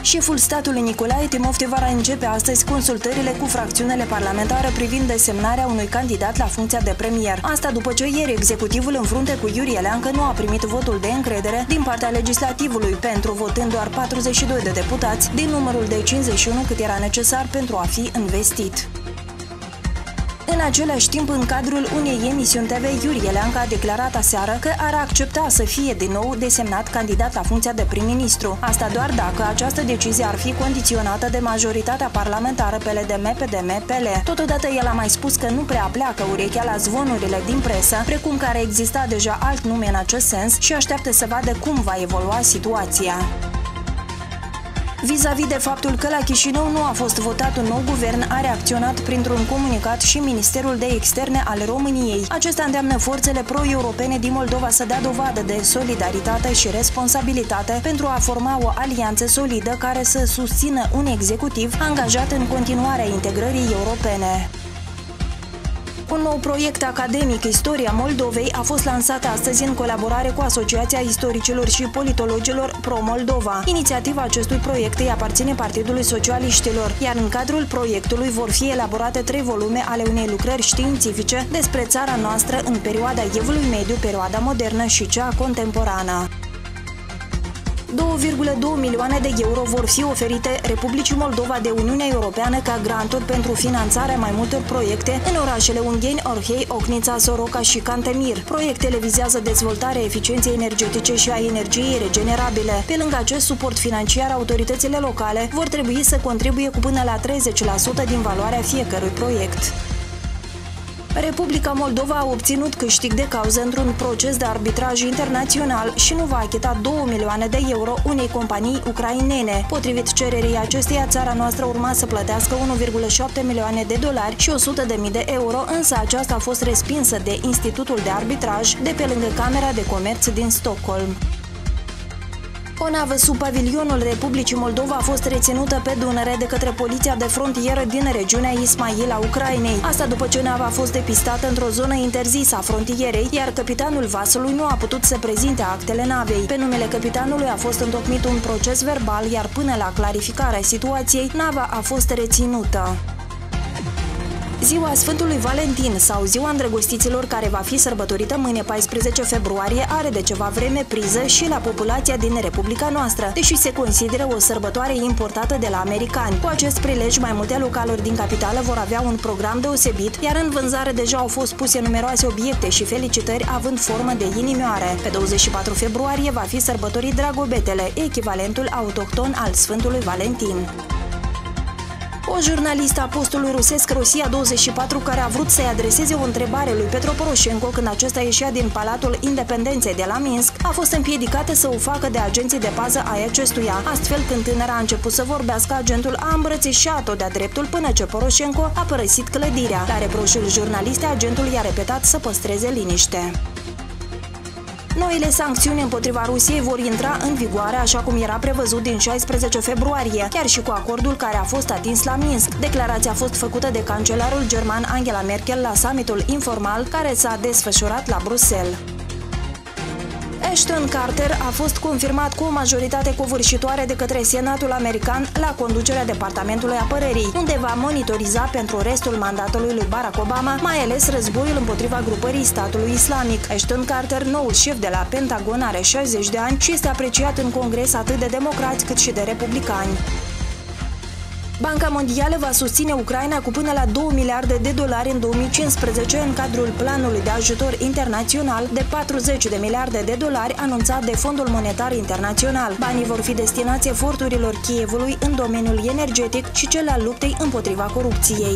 Șeful statului Nicolae Timofte va începe astăzi consultările cu fracțiunile parlamentare privind desemnarea unui candidat la funcția de premier. Asta după ce ieri executivul în frunte cu Iurie Leancă nu a primit votul de încredere din partea legislativului pentru, votând doar 42 de deputați din numărul de 51 cât era necesar pentru a fi investit. În același timp, în cadrul unei emisiuni TV, Iurie Leancă a declarat aseară că ar accepta să fie din nou desemnat candidat la funcția de prim-ministru. Asta doar dacă această decizie ar fi condiționată de majoritatea parlamentară PLDM-PDM-PL. Totodată, el a mai spus că nu prea pleacă urechea la zvonurile din presă, precum că ar exista deja alt nume în acest sens și așteaptă să vadă cum va evolua situația. Vis-a-vis de faptul că la Chișinău nu a fost votat un nou guvern, a reacționat printr-un comunicat și Ministerul de Externe al României. Acesta îndeamnă forțele pro-europene din Moldova să dea dovadă de solidaritate și responsabilitate pentru a forma o alianță solidă care să susțină un executiv angajat în continuarea integrării europene. Un nou proiect academic, Istoria Moldovei, a fost lansat astăzi în colaborare cu Asociația Istoricilor și Politologilor Pro-Moldova. Inițiativa acestui proiect îi aparține Partidului Socialiștilor, iar în cadrul proiectului vor fi elaborate 3 volume ale unei lucrări științifice despre țara noastră în perioada Evului Mediu, perioada modernă și cea contemporană. 2,2 milioane de euro vor fi oferite Republicii Moldova de Uniunea Europeană ca granturi pentru finanțarea mai multor proiecte în orașele Ungheni, Orhei, Ocnița, Soroca și Cantemir. Proiectele vizează dezvoltarea eficienței energetice și a energiei regenerabile. Pe lângă acest suport financiar, autoritățile locale vor trebui să contribuie cu până la 30% din valoarea fiecărui proiect. Republica Moldova a obținut câștig de cauză într-un proces de arbitraj internațional și nu va achita 2 milioane de euro unei companii ucrainene. Potrivit cererii acesteia, țara noastră urma să plătească 1,7 milioane de dolari și 100.000 de euro, însă aceasta a fost respinsă de Institutul de Arbitraj de pe lângă Camera de Comerț din Stockholm. O navă sub pavilionul Republicii Moldova a fost reținută pe Dunăre de către poliția de frontieră din regiunea Ismail a Ucrainei. Asta după ce nava a fost depistată într-o zonă interzisă a frontierei, iar capitanul vasului nu a putut să prezinte actele navei. Pe numele capitanului a fost întocmit un proces verbal, iar până la clarificarea situației, nava a fost reținută. Ziua Sfântului Valentin sau Ziua Îndrăgostiților, care va fi sărbătorită mâine 14 februarie, are de ceva vreme priză și la populația din Republica noastră, deși se consideră o sărbătoare importată de la americani. Cu acest prilej, mai multe localuri din capitală vor avea un program deosebit, iar în vânzare deja au fost puse numeroase obiecte și felicitări având formă de inimioare. Pe 24 februarie va fi sărbătorit Dragobetele, echivalentul autohton al Sfântului Valentin. O jurnalistă a postului rusesc Rosia 24, care a vrut să-i adreseze o întrebare lui Petro Poroșenko când acesta ieșea din Palatul Independenței de la Minsk, a fost împiedicată să o facă de agenții de pază ai acestuia. Astfel, când tânăra a început să vorbească, agentul a îmbrățișat-o de-a dreptul până ce Poroșenko a părăsit clădirea. La reproșul jurnalistei, agentul i-a repetat să păstreze liniște. Noile sancțiuni împotriva Rusiei vor intra în vigoare așa cum era prevăzut din 16 februarie, chiar și cu acordul care a fost atins la Minsk. Declarația a fost făcută de cancelarul german Angela Merkel la summitul informal care s-a desfășurat la Bruxelles. Ashton Carter a fost confirmat cu o majoritate covârșitoare de către Senatul American la conducerea Departamentului Apărării, unde va monitoriza pentru restul mandatului lui Barack Obama, mai ales războiul împotriva grupării statului islamic. Ashton Carter, noul șef de la Pentagon, are 60 de ani și este apreciat în Congres atât de democrați cât și de republicani. Banca Mondială va susține Ucraina cu până la 2 miliarde de dolari în 2015 în cadrul planului de ajutor internațional de 40 de miliarde de dolari anunțat de Fondul Monetar Internațional. Banii vor fi destinați eforturilor Kievului în domeniul energetic și cel al luptei împotriva corupției.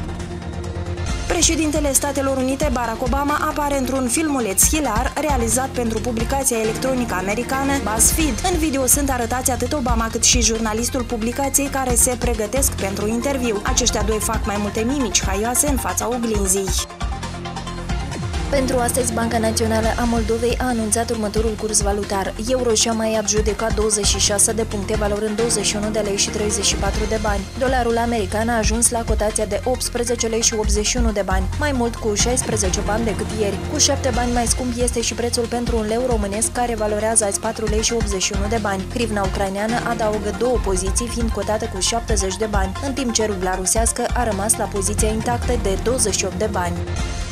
Președintele Statelor Unite, Barack Obama, apare într-un filmuleț hilar realizat pentru publicația electronică americană BuzzFeed. În video sunt arătați atât Obama cât și jurnalistul publicației care se pregătesc pentru interviu. Aceștia doi fac mai multe mimici haioase în fața oglinzii. Pentru astăzi, Banca Națională a Moldovei a anunțat următorul curs valutar. Euro și-a mai adjudecat 26 de puncte, valorând 21 de lei și 34 de bani. Dolarul american a ajuns la cotația de 18 lei și 81 de bani, mai mult cu 16 bani decât ieri. Cu 7 bani mai scump este și prețul pentru un leu românesc, care valorează azi 4 lei și 81 de bani. Hrivna ucraineană adaugă 2 poziții, fiind cotată cu 70 de bani, în timp ce rubla rusească a rămas la poziția intactă de 28 de bani.